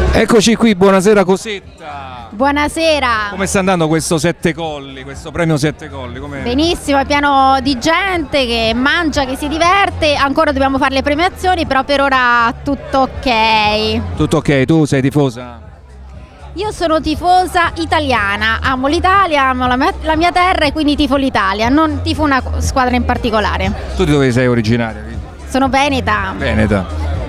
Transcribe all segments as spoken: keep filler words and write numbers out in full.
Eccoci qui, buonasera Cosetta. Buonasera. Come sta andando questo Sette Colli, questo premio Sette Colli? Com'è? Benissimo, è pieno di gente che mangia, che si diverte, ancora dobbiamo fare le premiazioni, però per ora tutto ok. Tutto ok, tu sei tifosa? Io sono tifosa italiana, amo l'Italia, amo la mia, la mia terra e quindi tifo l'Italia, non tifo una squadra in particolare. Tu di dove sei originaria? Sono veneta. Veneta.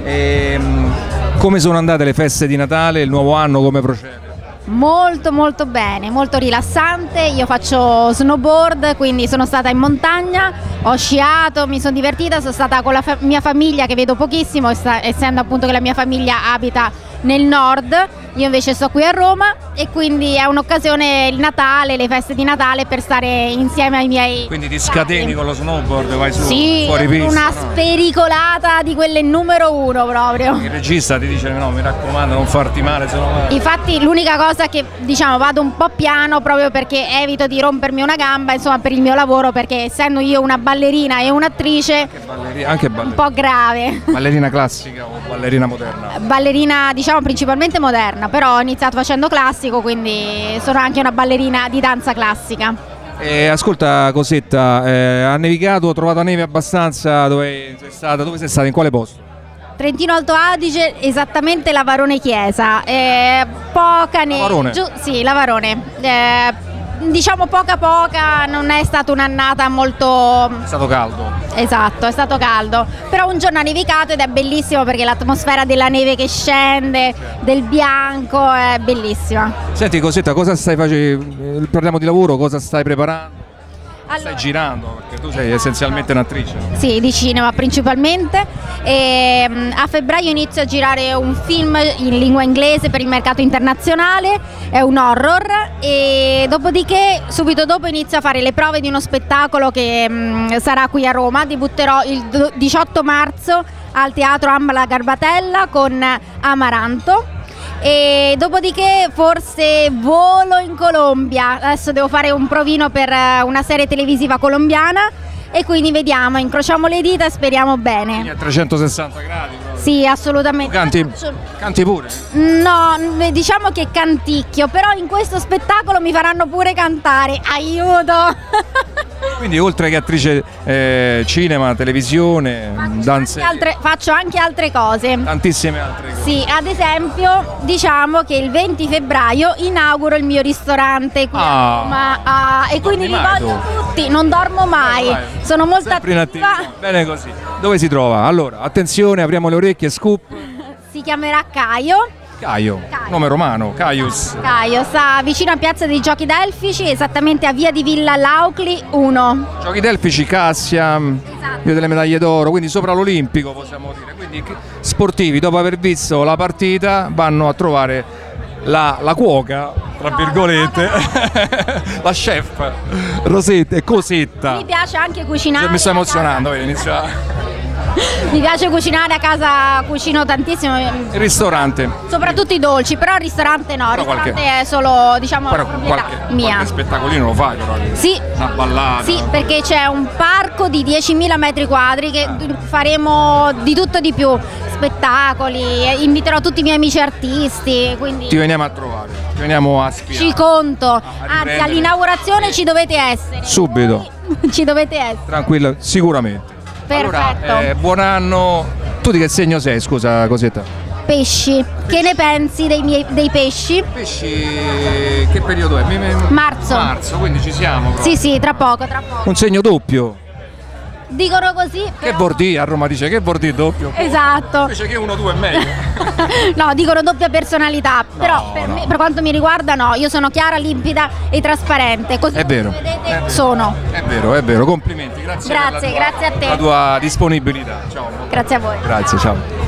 E, come sono andate le feste di Natale, il nuovo anno come procede? Molto molto bene, molto rilassante. Io faccio snowboard, quindi sono stata in montagna, ho sciato, mi sono divertita, sono stata con la fa- mia famiglia che vedo pochissimo, essendo appunto che la mia famiglia abita nel nord, io invece sto qui a Roma e quindi è un'occasione, il Natale, le feste di Natale, per stare insieme ai miei. Quindi ti scateni con lo snowboard, vai su, sì, fuori pista? Una no? spericolata di quelle numero uno proprio. Il regista ti dice no, mi raccomando, non farti male, sono male. Infatti l'unica cosa che diciamo vado un po' piano proprio perché evito di rompermi una gamba, insomma, per il mio lavoro, perché essendo io una ballerina e un'attrice, anche ballerina, anche ballerina. Un po' grave. Ballerina classica o ballerina moderna? Ballerina diciamo principalmente moderna, però ho iniziato facendo classico, quindi sono anche una ballerina di danza classica. Eh, ascolta Cosetta, eh, ha nevicato, ho trovato neve abbastanza, dove sei stata, dove sei stata, in quale posto? Trentino Alto Adige, esattamente Lavarone Chiesa, eh, poca neve. Lavarone? Giù, sì, Lavarone. Eh, diciamo poca poca, non è stata un'annata molto. È stato caldo. Esatto, è stato caldo, però un giorno ha nevicato ed è bellissimo perché l'atmosfera della neve che scende, del bianco, è bellissima. Senti Cosetta, cosa stai facendo? Parliamo di lavoro, cosa stai preparando? Allora, stai girando, perché tu sei essenzialmente un'attrice. Sì, di cinema principalmente. E, um, a febbraio inizio a girare un film in lingua inglese per il mercato internazionale, è un horror, e dopodiché subito dopo inizio a fare le prove di uno spettacolo che um, sarà qui a Roma. Debutterò il diciotto marzo al Teatro Ambala Garbatella con Amaranto. E dopodiché forse volo in Colombia, adesso devo fare un provino per una serie televisiva colombiana e quindi vediamo, incrociamo le dita e speriamo bene. Quindi a trecentosessanta gradi proprio. Sì, assolutamente. Canti, canti pure? No, diciamo che canticchio, però in questo spettacolo mi faranno pure cantare, aiuto! Quindi oltre che attrice eh, cinema, televisione, danze, Anche altre, faccio anche altre cose. Tantissime altre cose. Sì, ad esempio diciamo che il venti febbraio inauguro il mio ristorante qui Ah. a Roma, ah, e quindi vi mai voglio tu? tutti, non dormo mai, Vai, vai. sono molto Sempre in attiva. attività. Bene così. Dove si trova? Allora, attenzione, apriamo le orecchie, scoop. Si chiamerà Caio. Caio, Caio. nome romano, Caius. Caio sta vicino a Piazza dei Giochi Delfici, esattamente a via di Villa Laucli uno. Giochi Delfici, Cassia, Esatto. via delle medaglie d'oro, quindi sopra l'Olimpico possiamo dire. Quindi sportivi, dopo aver visto la partita, vanno a trovare la, la cuoca, tra No, virgolette, la la chef, Rosetta e Cosetta. Mi piace anche cucinare. Mi sto a casa. emozionando, vedi, inizia Mi piace cucinare a casa, cucino tantissimo. il ristorante. Soprattutto i dolci, però il ristorante no, il Però ristorante qualche- è solo, diciamo, Però proprietà qualche, mia. qualche spettacolino lo fai però. Sì. Una ballata. Sì, perché c'è un parco di diecimila metri quadri che Ah. faremo di tutto di più, spettacoli, eh, inviterò tutti i miei amici artisti, quindi Ti veniamo a trovare, ti veniamo a spiare. ci conto. Anzi, riprendere. all'inaugurazione ci dovete essere. Subito. Voi ci dovete essere. Tranquillo, sicuramente. Perfetto. Allora, eh, buon anno. Tu di che segno sei, scusa Cosetta? Pesci. Che ne pensi dei miei dei pesci? Pesci, che periodo è? Mi- mi- Marzo. Marzo, quindi ci siamo. proprio. Sì, sì, tra poco, tra poco. Un segno doppio. Dicono così. Che però- vuol dire? A Roma dice che vuol dire doppio. Esatto. Invece che uno due è meglio. No, dicono doppia personalità, però per, no. me- per quanto mi riguarda no, io sono chiara, limpida e trasparente, così È vero. come vedete È vero. sono. È vero, è vero, complimenti, grazie. per la Grazie, tua- grazie a te. La tua disponibilità. Ciao. Grazie a voi. Grazie, ciao.